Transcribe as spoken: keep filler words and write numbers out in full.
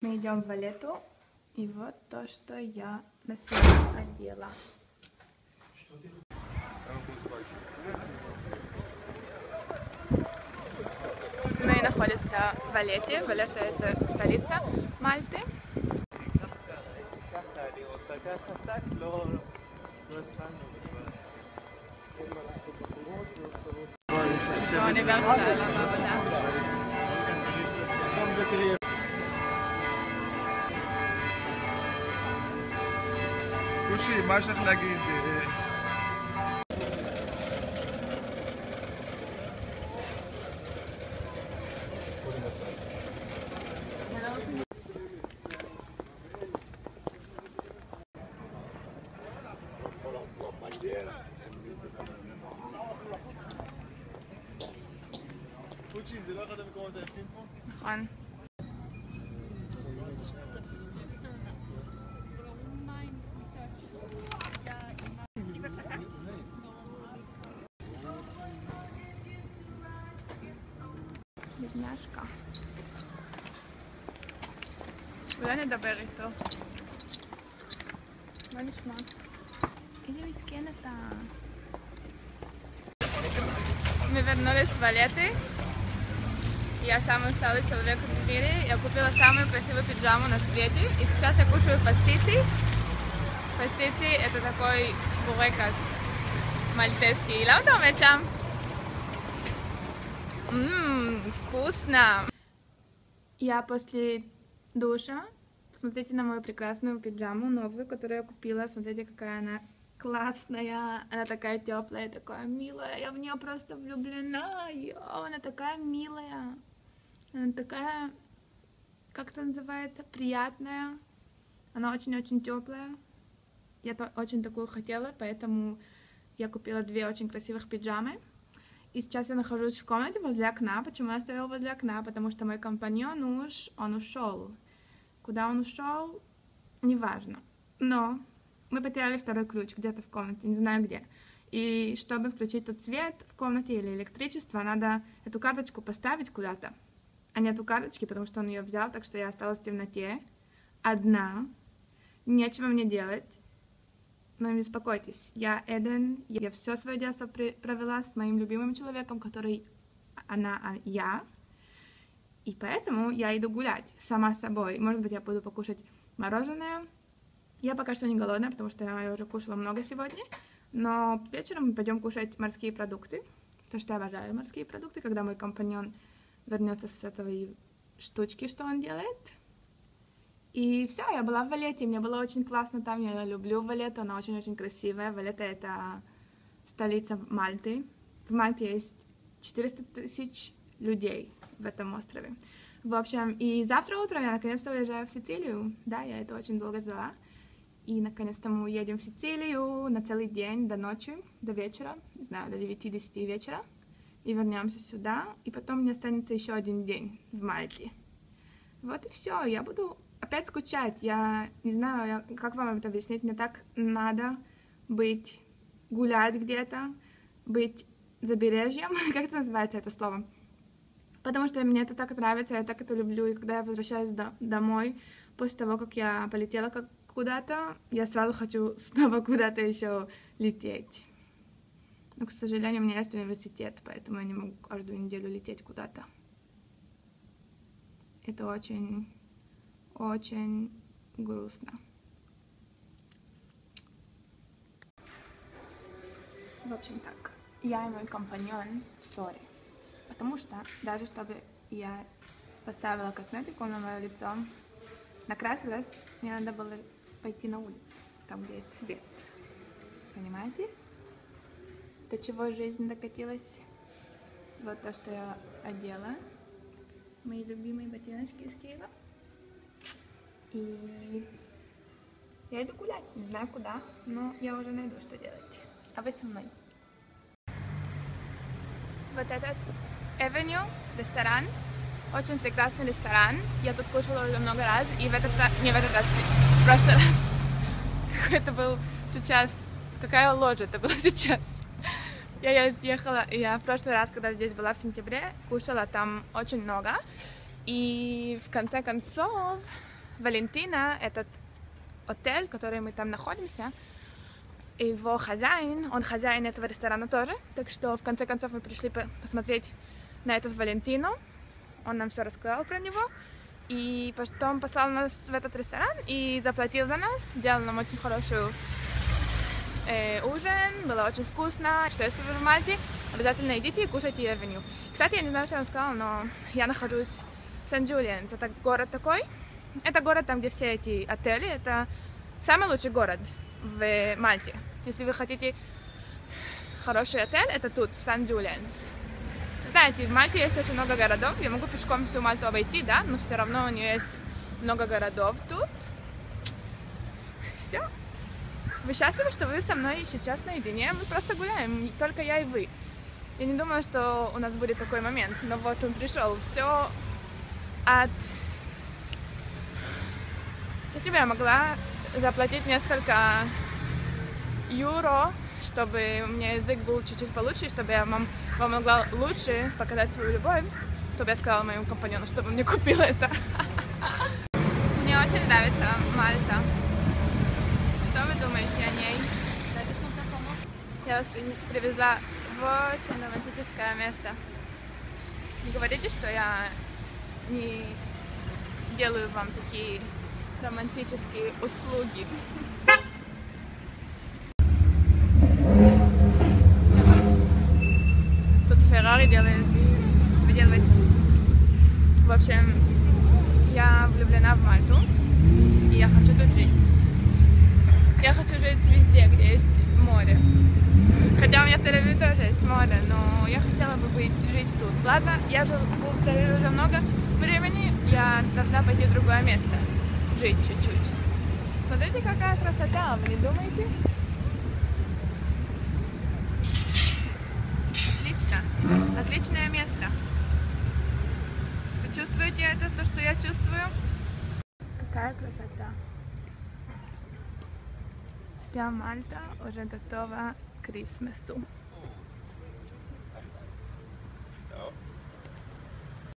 Мы идем в Валету, и вот то, что я на себя одела. Мы находимся в Валете. Валета — это столица Мальты. קושי, מה יש לך להגיד? קושי, זה לא אחד המקומות היפים פה? נכון. בדמשקה. אולי נדבר איתו. מה נשמע? איזה מסכן אתה. Мы вернулись в Валеты. Я самый усталый человек в мире. Я купила самую красивую пиджаму на свете. И сейчас я кушаю пастити. Пастити — это такой бурекас мальтезский. Лама ты умеешь там? Ммм, вкусно! Я после душа. Посмотрите на мою прекрасную пиджаму, новую, которую я купила. Смотрите, какая она классная. Она такая теплая, такая милая. Я в нее просто влюблена. Йо, она такая милая. Она такая, как это называется, приятная. Она очень-очень теплая. Я то, очень такую хотела, поэтому я купила две очень красивых пиджамы. И сейчас я нахожусь в комнате возле окна. Почему я стояла возле окна? Потому что мой компаньон уж, он ушел. Куда он ушел, неважно. Но мы потеряли второй ключ где-то в комнате, не знаю где. И чтобы включить тот свет в комнате или электричество, надо эту карточку поставить куда-то. А нету карточки, потому что он ее взял, так что я осталась в темноте. Одна. Нечего мне делать. Но не беспокойтесь, я Эден, я все свое детство провела с моим любимым человеком, который она, а я. И поэтому я иду гулять сама с собой. Может быть, я буду покушать мороженое. Я пока что не голодная, потому что я уже кушала много сегодня. Но вечером мы пойдем кушать морские продукты. Потому что я обожаю морские продукты, когда мой компаньон вернется с этой штучки, что он делает. И все, я была в Валете, мне было очень классно там, я люблю Валету, она очень-очень красивая. Валета — это столица Мальты. В Мальте есть четыреста тысяч людей в этом острове. В общем, и завтра утром я наконец-то уезжаю в Сицилию. Да, я это очень долго ждала. И наконец-то мы уедем в Сицилию на целый день, до ночи, до вечера, не знаю, до девяти-десяти вечера. И вернемся сюда, и потом мне останется еще один день в Мальте. Вот и все, я буду опять скучать. Я не знаю, я, как вам это объяснить. Мне так надо быть, гулять где-то, быть забережьем. Как это называется, это слово? Потому что мне это так нравится, я так это люблю. И когда я возвращаюсь до, домой, после того, как я полетела как куда-то, я сразу хочу снова куда-то еще лететь. Но, к сожалению, у меня есть университет, поэтому я не могу каждую неделю лететь куда-то. Это очень... очень грустно. В общем так, я и мой компаньон в ссоре, потому что даже чтобы я поставила косметику на мое лицо, накрасилась, мне надо было пойти на улицу, там где есть свет. Понимаете? До чего жизнь докатилась? Вот то, что я одела. Мои любимые ботиночки из Киева. И я иду гулять, не знаю куда, но я уже найду, что делать. А вы со мной? Вот этот Avenue, ресторан, очень прекрасный ресторан. Я тут кушала уже много раз, и в этот раз, не в этот раз, в прошлый раз. Какой это был сейчас, какая ложь это была сейчас. Я ехала, я в прошлый раз, когда здесь была в сентябре, кушала там очень много. И в конце концов, Валентина, этот отель, в котором мы там находимся, его хозяин, он хозяин этого ресторана тоже, так что в конце концов мы пришли посмотреть на этот Валентину, он нам все рассказал про него, и потом послал нас в этот ресторан и заплатил за нас, сделал нам очень хороший э, ужин, было очень вкусно. Что если вы в Мальте, обязательно идите и кушайте Авеню. Кстати, я не знаю, что я вам сказала, но я нахожусь в Сент-Джулианс, это город такой, это город там, где все эти отели, это самый лучший город в Мальте. Если вы хотите хороший отель, это тут, в Сент-Джулианс. Знаете, в Мальте есть очень много городов, я могу пешком всю Мальту обойти, да, но все равно у нее есть много городов тут. Все. Вы счастливы, что вы со мной сейчас наедине? Мы просто гуляем, только я и вы. Я не думала, что у нас будет такой момент, но вот он пришел. Все от... Если бы я могла заплатить несколько юро, чтобы у меня язык был чуть-чуть получше, чтобы я вам, вам могла лучше показать свою любовь, чтобы я сказала моему компаньону, чтобы он мне купил это. Мне очень нравится Мальта. Что вы думаете о ней? Я вас привезла в очень романтическое место. Не говорите, что я не делаю вам такие романтические услуги. Тут Феррари делает, выделывает. В общем, я влюблена в Мальту, и я хочу тут жить. Я хочу жить везде, где есть море. Хотя у меня в Тель-Авиве тоже есть море, но я хотела бы быть, жить тут. Ладно, я живу в Тель-Авиве уже много времени, я должна пойти в другое место. Жить чуть-чуть. Смотрите, какая красота, вы не думаете? Отлично. Отличное место. Вы чувствуете это, то, что я чувствую? Какая красота. Вся Мальта уже готова к Крисмасу.